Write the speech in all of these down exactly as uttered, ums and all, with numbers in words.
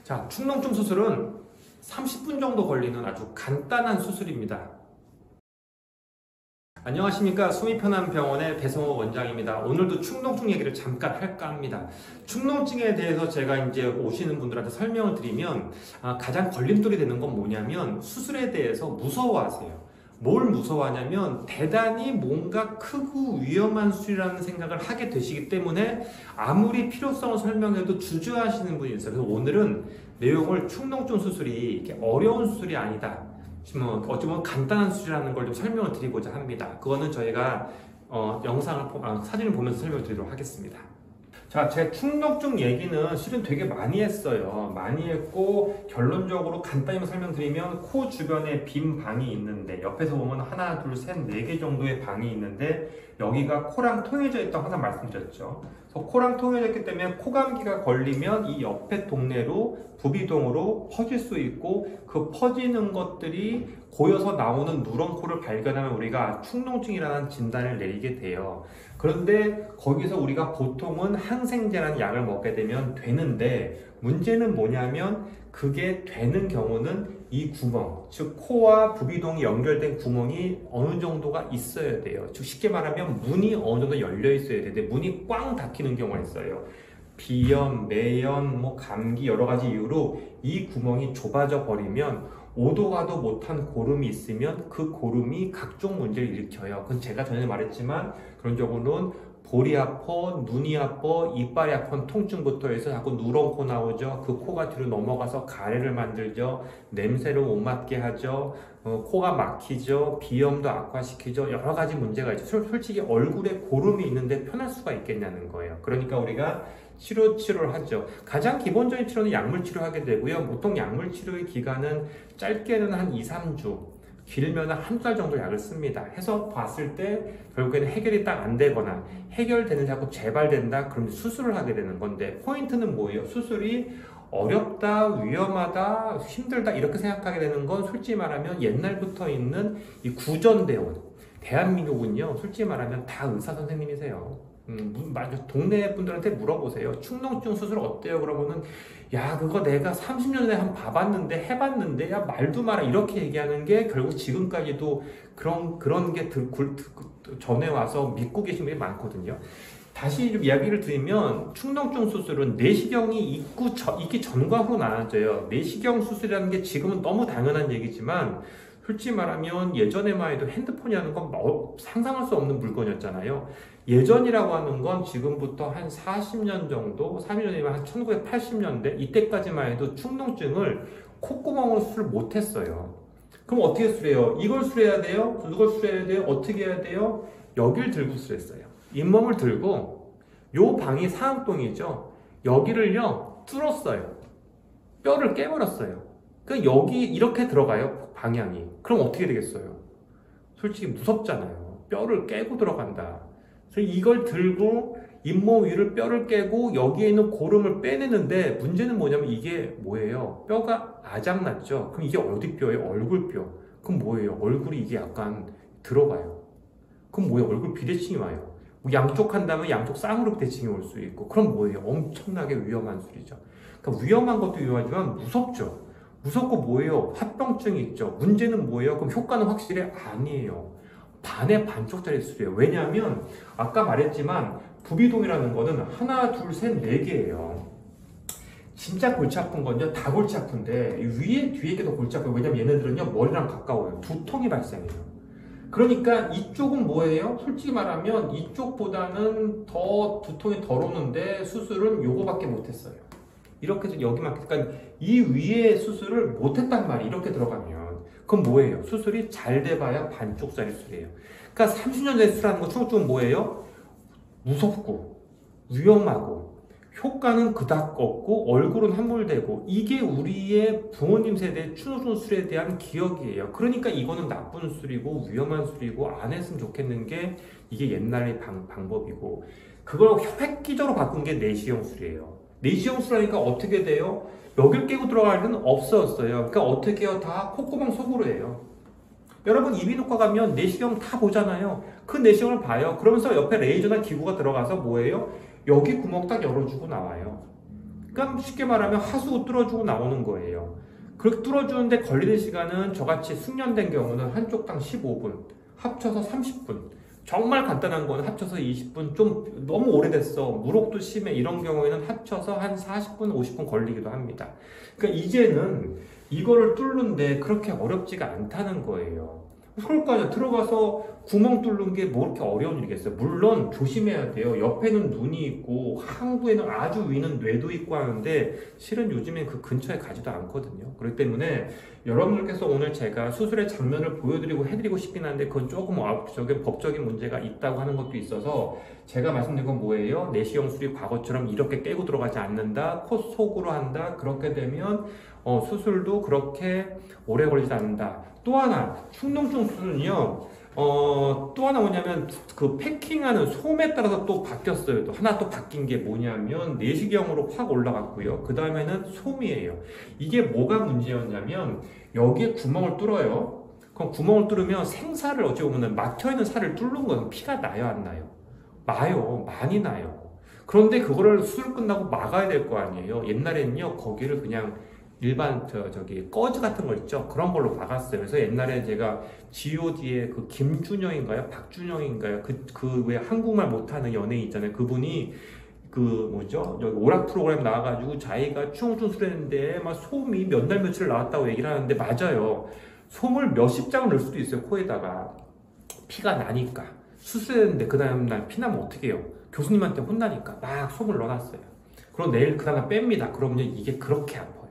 자, 축농증 수술은 삼십 분 정도 걸리는 아주 간단한 수술입니다. 안녕하십니까. 숨이 편한 병원의 배성호 원장입니다. 오늘도 축농증 얘기를 잠깐 할까 합니다. 축농증에 대해서 제가 이제 오시는 분들한테 설명을 드리면 아, 가장 걸림돌이 되는 건 뭐냐면 수술에 대해서 무서워하세요. 뭘 무서워하냐면 대단히 뭔가 크고 위험한 수술이라는 생각을 하게 되시기 때문에 아무리 필요성을 설명해도 주저하시는 분이 있어요. 그래서 오늘은 내용을 축농증 수술이 이렇게 어려운 수술이 아니다, 어쩌면 간단한 수술이라는 걸 좀 설명을 드리고자 합니다. 그거는 저희가 어, 영상을 아, 사진을 보면서 설명을 드리도록 하겠습니다. 자, 제 축농증 얘기는 실은 되게 많이 했어요. 많이 했고 결론적으로 간단히 설명드리면 코 주변에 빈 방이 있는데 옆에서 보면 하나, 둘, 셋, 네 개 정도의 방이 있는데 여기가 코랑 통해져 있다고 항상 말씀드렸죠. 그래서 코랑 통해져 있기 때문에 코감기가 걸리면 이 옆에 동네로 부비동으로 퍼질 수 있고 그 퍼지는 것들이 고여서 나오는 누런 코를 발견하면 우리가 축농증이라는 진단을 내리게 돼요. 그런데 거기서 우리가 보통은 항생제라는 약을 먹게 되면 되는데 문제는 뭐냐면 그게 되는 경우는 이 구멍, 즉 코와 부비동이 연결된 구멍이 어느 정도가 있어야 돼요. 즉 쉽게 말하면 문이 어느 정도 열려 있어야 되는데 문이 꽝 닫히는 경우가 있어요. 비염, 매연, 뭐 감기 여러 가지 이유로 이 구멍이 좁아져 버리면 오도 가도 못한 고름이 있으면 그 고름이 각종 문제를 일으켜요. 그건 제가 전에 말했지만 그런 경우는 볼이 아파, 눈이 아파, 이빨이 아픈 통증부터 해서 자꾸 누런 코 나오죠. 그 코가 뒤로 넘어가서 가래를 만들죠. 냄새를 못 맡게 하죠. 어, 코가 막히죠. 비염도 악화시키죠. 여러 가지 문제가 있죠. 솔직히 얼굴에 고름이 있는데 편할 수가 있겠냐는 거예요. 그러니까 우리가 치료 치료를 하죠. 가장 기본적인 치료는 약물 치료하게 되고요. 보통 약물 치료의 기간은 짧게는 한 이, 삼 주, 길면 한 달 정도 약을 씁니다. 해서 봤을 때 결국에는 해결이 딱 안 되거나 해결되는 자꾸 재발된다, 그럼 수술을 하게 되는 건데 포인트는 뭐예요? 수술이 어렵다, 위험하다, 힘들다 이렇게 생각하게 되는 건 솔직히 말하면 옛날부터 있는 이 구전대원, 대한민국은요 솔직히 말하면 다 의사 선생님이세요. 음, 동네 분들한테 물어보세요. 축농증 수술 어때요? 그러면은 야 그거 내가 삼십 년 전에 한 번 봐봤는데 해봤는데 야 말도 마라 이렇게 얘기하는 게 결국 지금까지도 그런 그런 게 들, 굴, 전에 와서 믿고 계신 분이 많거든요. 다시 좀 이야기를 드리면 축농증 수술은 내시경이 있고 저, 있기 전과 후로 나눠져요. 내시경 수술이라는 게 지금은 너무 당연한 얘기지만 솔직히 말하면 예전에만 해도 핸드폰이라는 건 상상할 수 없는 물건이었잖아요. 예전이라고 하는 건 지금부터 한 사십 년 정도, 삼십 년이면 한 천구백팔십 년대 이때까지만 해도 축농증을 콧구멍으로 수술 못했어요. 그럼 어떻게 수술해요? 이걸 수술해야 돼요? 이걸 수술해야 돼요? 어떻게 해야 돼요? 여기를 들고 수술했어요. 잇몸을 들고 요 방이 상악동이죠. 여기를요 뚫었어요. 뼈를 깨버렸어요. 그러니까 여기 이렇게 들어가요 방향이. 그럼 어떻게 되겠어요? 솔직히 무섭잖아요. 뼈를 깨고 들어간다. 그래서 이걸 들고 잇몸 위를 뼈를 깨고 여기에 있는 고름을 빼내는데 문제는 뭐냐면 이게 뭐예요? 뼈가 아작났죠. 그럼 이게 어디 뼈예요? 얼굴 뼈. 그럼 뭐예요? 얼굴이 이게 약간 들어가요. 그럼 뭐예요? 얼굴 비대칭이 와요. 양쪽 한다면 양쪽 쌍으로 비대칭이 올 수 있고 그럼 뭐예요? 엄청나게 위험한 술이죠. 그러니까 위험한 것도 위험하지만 무섭죠. 무섭고 뭐예요? 합병증이 있죠. 문제는 뭐예요? 그럼 효과는 확실히 아니에요. 반의 반쪽짜리 수술이에요. 왜냐하면 아까 말했지만 부비동이라는 거는 하나, 둘, 셋, 네 개예요. 진짜 골치 아픈 건요 다 골치 아픈데 위에 뒤에 게 더 골치 아파요. 왜냐면 얘네들은요 머리랑 가까워요. 두통이 발생해요. 그러니까 이쪽은 뭐예요? 솔직히 말하면 이쪽보다는 더 두통이 덜 오는데 수술은 요거밖에 못했어요. 이렇게 해서 여기만, 그러니까 이 위에 수술을 못했단 말이에요. 이렇게 들어가면. 그럼 뭐예요? 수술이 잘 돼봐야 반쪽짜리 수술이에요. 그러니까 삼십 년 전에 수술하는 거 축농증은 뭐예요? 무섭고 위험하고 효과는 그닥 없고 얼굴은 함몰되고 이게 우리의 부모님 세대의 축농증 수술에 대한 기억이에요. 그러니까 이거는 나쁜 수술이고 위험한 수술이고 안 했으면 좋겠는 게 이게 옛날의 방, 방법이고 그걸 획기적으로 바꾼 게 내시경 수술이에요. 내시경 수술하니까 어떻게 돼요? 여길 깨고 들어갈 때는 없어졌어요. 그러니까 어떻게 해요? 다 콧구멍 속으로 해요. 여러분 이비인후과 가면 내시경 다 보잖아요. 그 내시경을 봐요. 그러면서 옆에 레이저나 기구가 들어가서 뭐예요? 여기 구멍 딱 열어주고 나와요. 그러니까 쉽게 말하면 하수구 뚫어주고 나오는 거예요. 그렇게 뚫어주는데 걸리는 시간은 저같이 숙련된 경우는 한쪽당 십오 분, 합쳐서 삼십 분. 정말 간단한 거는 합쳐서 이십 분, 좀 너무 오래됐어, 물혹도 심해, 이런 경우에는 합쳐서 한 사십 분, 오십 분 걸리기도 합니다. 그러니까 이제는 이거를 뚫는데 그렇게 어렵지가 않다는 거예요. 그럴까요? 들어가서 구멍 뚫는 게 뭐 그렇게 어려운 일이겠어요? 물론 조심해야 돼요. 옆에는 눈이 있고 항부에는 아주 위는 뇌도 있고 하는데 실은 요즘엔 그 근처에 가지도 않거든요. 그렇기 때문에 여러분들께서 오늘 제가 수술의 장면을 보여드리고 해드리고 싶긴 한데 그건 조금 저게 법적인 문제가 있다고 하는 것도 있어서 제가 말씀드린 건 뭐예요? 내시경술이 과거처럼 이렇게 깨고 들어가지 않는다, 코 속으로 한다. 그렇게 되면 어, 수술도 그렇게 오래 걸리지 않는다. 또 하나, 축농증 수술은요, 어, 또 하나 뭐냐면, 그 패킹하는 솜에 따라서 또 바뀌었어요. 또 하나 또 바뀐 게 뭐냐면, 내시경으로 확 올라갔고요. 그 다음에는 솜이에요. 이게 뭐가 문제였냐면, 여기에 구멍을 뚫어요. 그럼 구멍을 뚫으면 생살을 어찌 보면 막혀있는 살을 뚫는 거예요. 피가 나요, 안 나요? 나요. 많이 나요. 그런데 그거를 수술 끝나고 막아야 될 거 아니에요. 옛날에는요, 거기를 그냥 일반 저 저기 꺼즈 같은 거 있죠, 그런 걸로 박았어요. 그래서 옛날에 제가 지오디의 그 김준영인가요, 박준영인가요, 그 그 왜 한국말 못하는 연예인 있잖아요. 그분이 그 뭐죠, 여기 오락 프로그램 나와가지고 자기가 축농증 수술했는데 막 솜이 몇 날 며칠 나왔다고 얘기를 하는데 맞아요. 솜을 몇십 장을 넣을 수도 있어요, 코에다가. 피가 나니까. 수술했는데 그 다음날 피나면 어떻게 해요? 교수님한테 혼나니까 막 솜을 넣어놨어요. 그럼 내일 그 다음날 뺍니다. 그러면 이게 그렇게 아파요.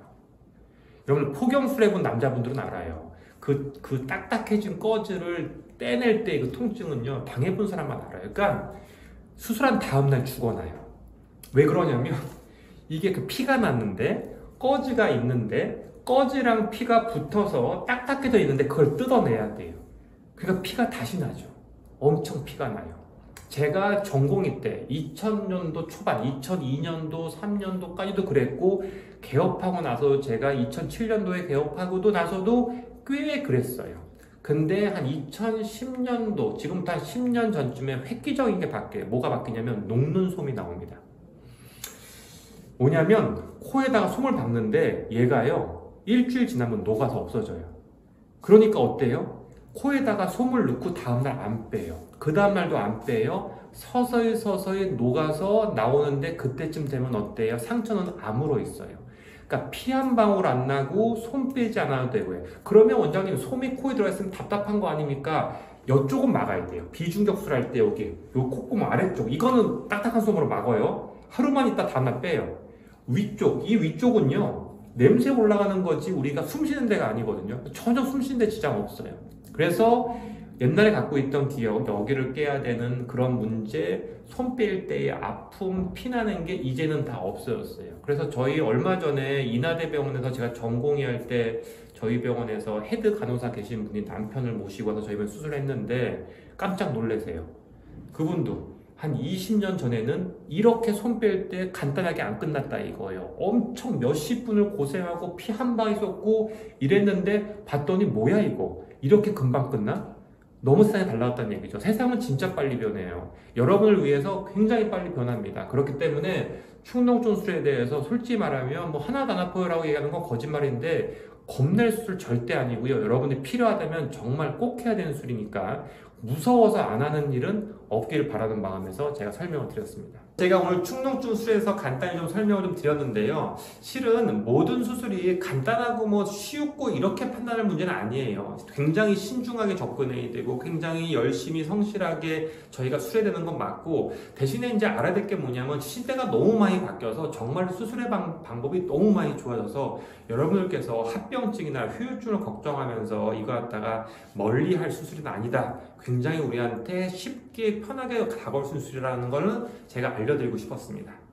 여러분 포경술 해본 남자분들은 알아요. 그, 그 딱딱해진 꺼즈를 떼낼 때 그 통증은요, 당해본 사람만 알아요. 그러니까 수술한 다음날 죽어나요. 왜 그러냐면 이게 그 피가 났는데 꺼즈가 있는데 꺼즈랑 피가 붙어서 딱딱해져 있는데 그걸 뜯어내야 돼요. 그러니까 피가 다시 나죠. 엄청 피가 나요. 제가 전공의 때 이천 년도 초반, 이천이 년도, 삼 년도까지도 그랬고 개업하고 나서 제가 이천칠 년도에 개업하고도 나서도 꽤 그랬어요. 근데 한 이천십 년도, 지금부터 한 십 년 전쯤에 획기적인 게 바뀌어요. 뭐가 바뀌냐면 녹는 솜이 나옵니다. 뭐냐면 코에다가 솜을 박는데 얘가요, 일주일 지나면 녹아서 없어져요. 그러니까 어때요? 코에다가 솜을 넣고 다음날 안 빼요. 그 다음날도 안 빼요. 서서히 서서히 녹아서 나오는데 그때쯤 되면 어때요? 상처는 암으로 있어요. 그러니까 피 한 방울 안 나고 솜 빼지 않아도 되고요. 그러면 원장님, 솜이 코에 들어있으면 답답한 거 아닙니까? 이쪽은 막아야 돼요. 비중격술 할 때 여기 요 콧구멍 아래쪽, 이거는 딱딱한 솜으로 막아요. 하루만 있다 다음날 빼요. 위쪽, 이 위쪽은요, 냄새 올라가는 거지 우리가 숨 쉬는 데가 아니거든요. 전혀 숨 쉬는 데 지장 없어요. 그래서 옛날에 갖고 있던 기억, 여기를 깨야 되는 그런 문제, 손 뺄 때의 아픔, 피나는 게 이제는 다 없어졌어요. 그래서 저희 얼마 전에 인하대병원에서 제가 전공의 할 때 저희 병원에서 헤드 간호사 계신 분이 남편을 모시고 와서 저희 병원에 수술했는데 깜짝 놀라세요. 그분도 한 이십 년 전에는 이렇게 손 뺄 때 간단하게 안 끝났다 이거예요. 엄청 몇십 분을 고생하고 피 한 방이 쏟고 이랬는데 봤더니 뭐야 이거, 이렇게 금방 끝나? 너무 세상이 달라졌다는 얘기죠. 세상은 진짜 빨리 변해요. 여러분을 위해서 굉장히 빨리 변합니다. 그렇기 때문에 축농증 수술에 대해서 솔직히 말하면 뭐 하나도 안 아파요라고 얘기하는 건 거짓말인데 겁낼 수술 절대 아니고요. 여러분이 필요하다면 정말 꼭 해야 되는 수술이니까 무서워서 안 하는 일은 없기를 바라는 마음에서 제가 설명을 드렸습니다. 제가 오늘 축농증 수술에서 간단히 좀 설명을 좀 드렸는데요. 실은 모든 수술이 간단하고 뭐 쉽고 이렇게 판단할 문제는 아니에요. 굉장히 신중하게 접근해야 되고 굉장히 열심히 성실하게 저희가 수술해야 되는 건 맞고, 대신에 이제 알아야 될 게 뭐냐면 시대가 너무 많이 바뀌어서 정말 수술의 방, 방법이 너무 많이 좋아져서 여러분들께서 합병증이나 후유증을 걱정하면서 이거 갖다가 멀리 할 수술은 아니다. 굉장히 우리한테 쉽게 편하게 다가올 수 있는 수술이라는 거는 제가 알려드리고 싶었습니다.